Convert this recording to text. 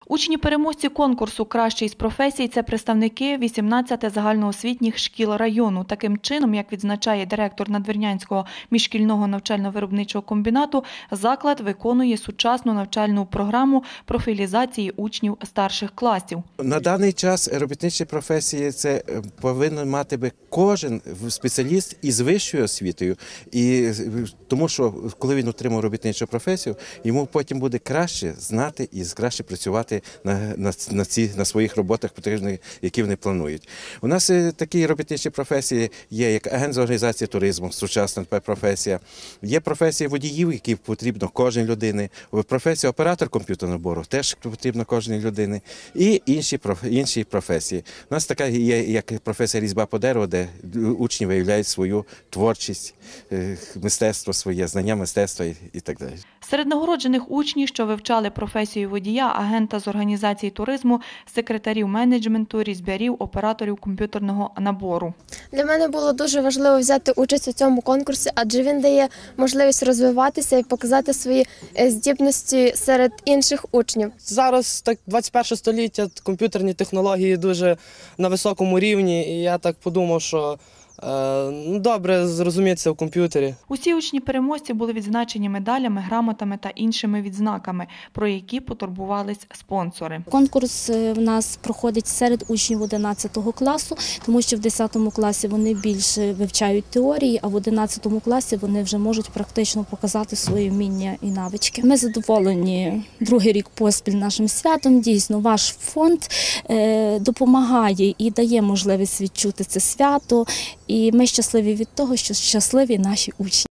Учні-переможці конкурсу «Кращий з професій» – це представники 18 загальноосвітніх шкіл району. Таким чином, як відзначає директор Надвірнянського міжшкільного навчально-виробничого комбінату, заклад виконує сучасну навчальну програму профілізації учнів старших класів. На даний час робітничі професії – це повинен мати би кожен спеціаліст із вищою освітою. І тому що, коли він отримав робітничу професію, йому потім буде краще знати і краще працювати на своїх роботах, які вони планують. У нас такі робітничі професії є, як агент з організації туризму, сучасна професія. Є професія водіїв, які потрібно кожній людині. Професія оператор комп'ютерного набору теж потрібно кожній людині. І інші професії. У нас така є, як професія різьба по дереву, де учні виявляють свою творчість, мистецтво своє, знання мистецтва і так далі. Серед нагороджених учнів, що вивчали професію водія, агента з організації туризму, секретарів менеджменту, різьбярів, операторів комп'ютерного набору. Для мене було дуже важливо взяти участь у цьому конкурсі, адже він дає можливість розвиватися і показати свої здібності серед інших учнів. Зараз так 21 століття, комп'ютерні технології дуже на високому рівні, і я так подумав, що добре зрозумітися в комп'ютері. Усі учні-переможці були відзначені медалями, грамотами та іншими відзнаками, про які потурбувались спонсори. Конкурс в нас проходить серед учнів 11 класу, тому що в 10 класі вони більше вивчають теорії, а в 11 класі вони вже можуть практично показати свої вміння і навички. Ми задоволені другий рік поспіль нашим святом. Дійсно, ваш фонд допомагає і дає можливість відчути це свято. І ми щасливі від того, що щасливі наші учні.